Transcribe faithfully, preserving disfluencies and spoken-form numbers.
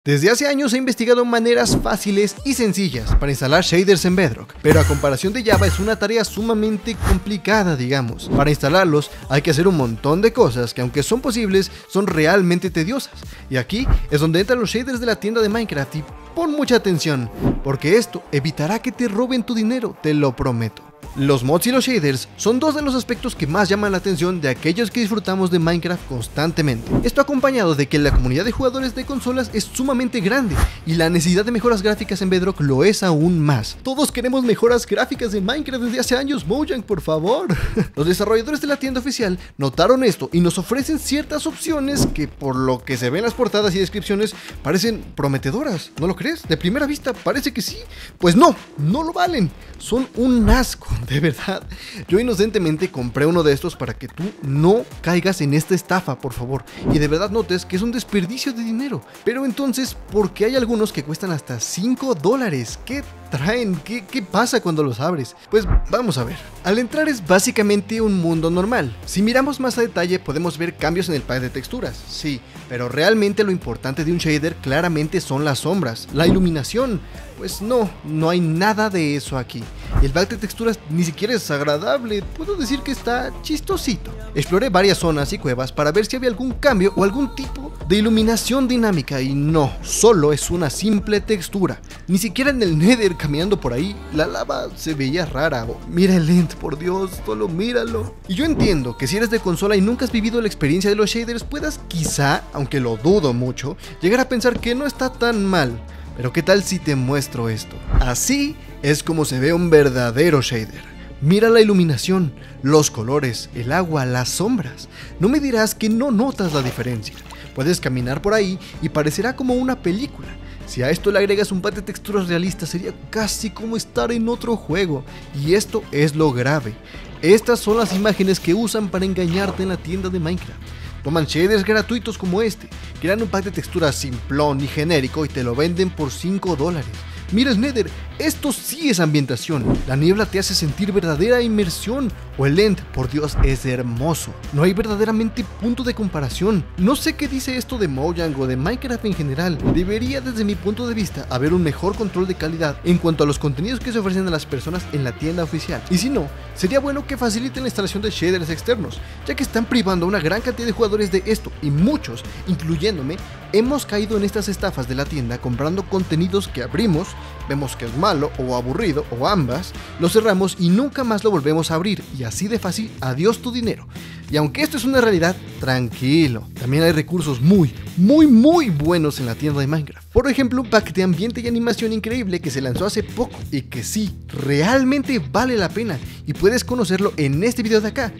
Desde hace años he investigado maneras fáciles y sencillas para instalar shaders en Bedrock, pero a comparación de Java es una tarea sumamente complicada, digamos. Para instalarlos hay que hacer un montón de cosas que, aunque son posibles, son realmente tediosas. Y aquí es donde entran los shaders de la tienda de Minecraft, y pon mucha atención, porque esto evitará que te roben tu dinero, te lo prometo. Los mods y los shaders son dos de los aspectos que más llaman la atención de aquellos que disfrutamos de Minecraft constantemente. Esto acompañado de que la comunidad de jugadores de consolas es sumamente grande y la necesidad de mejoras gráficas en Bedrock lo es aún más. Todos queremos mejoras gráficas de Minecraft desde hace años, Mojang, por favor. Los desarrolladores de la tienda oficial notaron esto y nos ofrecen ciertas opciones que, por lo que se ve en las portadas y descripciones, parecen prometedoras. ¿No lo crees? De primera vista parece que sí. Pues no, no lo valen. Son un asco. De verdad, yo inocentemente compré uno de estos para que tú no caigas en esta estafa, por favor, y de verdad notes que es un desperdicio de dinero. Pero entonces, ¿por qué hay algunos que cuestan hasta cinco dólares? ¿Qué traen? ¿Qué, ¿Qué pasa cuando los abres? Pues vamos a ver. Al entrar es básicamente un mundo normal. Si miramos más a detalle podemos ver cambios en el pack de texturas, sí, pero realmente lo importante de un shader claramente son las sombras, la iluminación. Pues no, no hay nada de eso aquí. El pack de texturas ni siquiera es agradable, puedo decir que está chistosito. Exploré varias zonas y cuevas para ver si había algún cambio o algún tipo de iluminación dinámica, y no, solo es una simple textura. Ni siquiera en el Nether, caminando por ahí, la lava se veía rara. Oh, mira el End, por Dios, solo míralo. Y yo entiendo que si eres de consola y nunca has vivido la experiencia de los shaders, puedas quizá, aunque lo dudo mucho, llegar a pensar que no está tan mal. Pero ¿qué tal si te muestro esto? Así es como se ve un verdadero shader. Mira la iluminación, los colores, el agua, las sombras. No me dirás que no notas la diferencia. Puedes caminar por ahí y parecerá como una película. Si a esto le agregas un pack de texturas realistas, sería casi como estar en otro juego. Y esto es lo grave. Estas son las imágenes que usan para engañarte en la tienda de Minecraft. Toman shaders gratuitos como este, crean un pack de texturas simplón y genérico y te lo venden por cinco dólares. Mira el Nether, esto sí es ambientación. La niebla te hace sentir verdadera inmersión. O el End, por Dios, es hermoso. No hay verdaderamente punto de comparación. No sé qué dice esto de Mojang o de Minecraft en general. Debería, desde mi punto de vista, haber un mejor control de calidad en cuanto a los contenidos que se ofrecen a las personas en la tienda oficial. Y si no, sería bueno que faciliten la instalación de shaders externos, ya que están privando a una gran cantidad de jugadores de esto, y muchos, incluyéndome, hemos caído en estas estafas de la tienda comprando contenidos que abrimos, vemos que es malo o aburrido o ambas, lo cerramos y nunca más lo volvemos a abrir, y así de fácil, adiós tu dinero. Y aunque esto es una realidad, tranquilo, también hay recursos muy, muy, muy buenos en la tienda de Minecraft. Por ejemplo, un pack de ambiente y animación increíble que se lanzó hace poco y que sí, realmente vale la pena, y puedes conocerlo en este video de acá.